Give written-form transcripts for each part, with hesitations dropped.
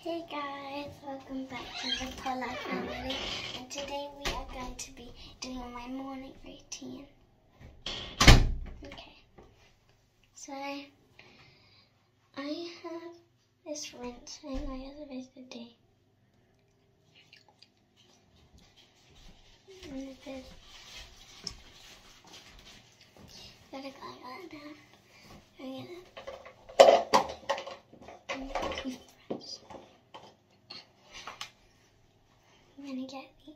Hey guys, welcome back to the Polar family, and today we are going to be doing my morning routine. Okay, so I have this rinsing I was supposed to do. And this gotta go like that down. I'm gonna get these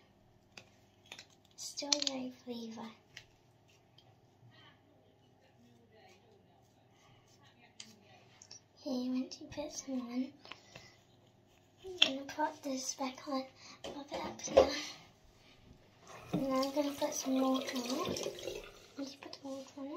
strawberry flavor. Here, once you put some on, I'm gonna put this back on, pop it up here. And then I'm gonna put some water on it. Just put the water on it.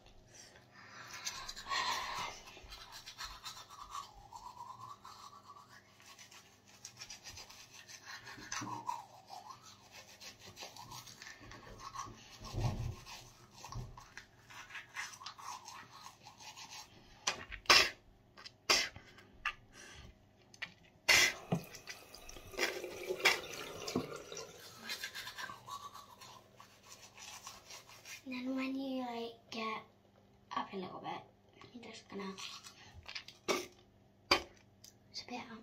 And then when you get up a little bit, you're just gonna spit out.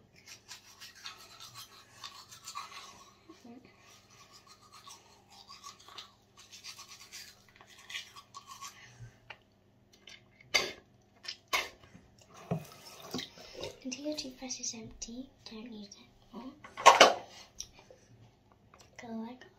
Until your toothbrush is empty, don't use it. Go like